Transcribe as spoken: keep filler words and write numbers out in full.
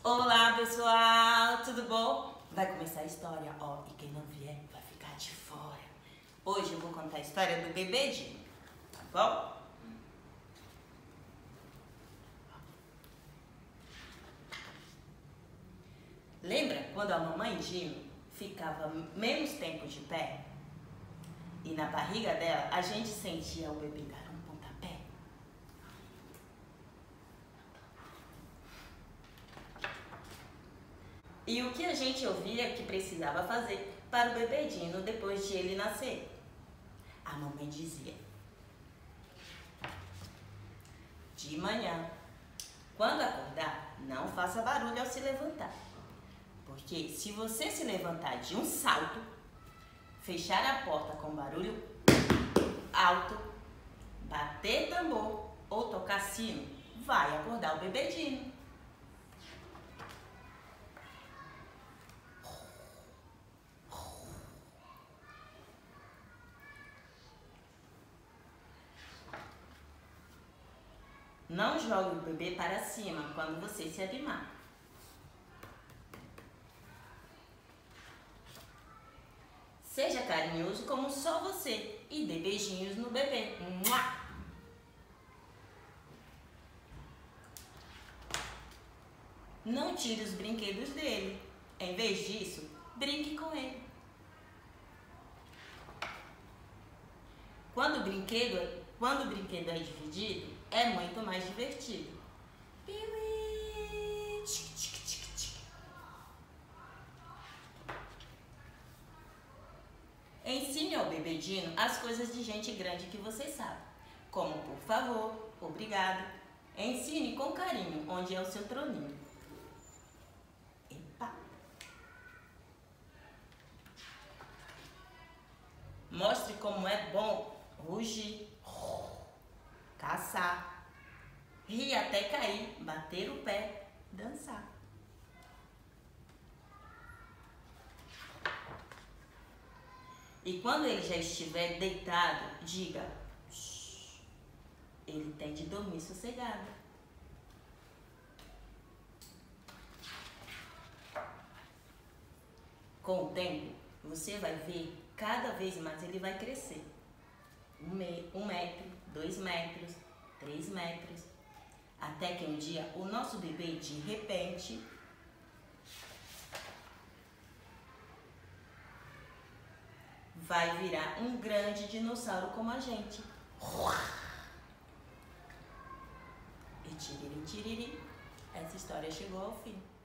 Olá pessoal, tudo bom? Vai começar a história, ó, e quem não vier vai ficar de fora. Hoje eu vou contar a história do bebê Dino, tá bom? Lembra quando a mamãe Dino ficava menos tempo de pé? E na barriga dela a gente sentia o bebê dar um pontapé? E o que a gente ouvia que precisava fazer para o bebê Dino depois de ele nascer? A mamãe dizia: de manhã, quando acordar, não faça barulho ao se levantar. Porque se você se levantar de um salto, fechar a porta com barulho alto, bater tambor ou tocar sino, vai acordar o bebê Dino. Não jogue o bebê para cima quando você se animar. Seja carinhoso como só você e dê beijinhos no bebê. Mua! Não tire os brinquedos dele. Em vez disso, brinque com ele. Quando o brinquedo, quando o brinquedo é dividido, é muito mais divertido. Piuí, tic, tic, tic, tic. Ensine ao bebê Dino as coisas de gente grande que você sabe, como por favor, obrigado. Ensine com carinho onde é o seu troninho. Epa. Mostre como é bom rugir, caçar, rir até cair, bater o pé, dançar. E quando ele já estiver deitado, diga: shh, ele tem de dormir sossegado. Com o tempo, você vai ver cada vez mais ele vai crescer. Um, me, um metro, dois metros, três metros. Até que um dia o nosso bebê, de repente, vai virar um grande dinossauro como a gente. E tiriri, tiriri, essa história chegou ao fim.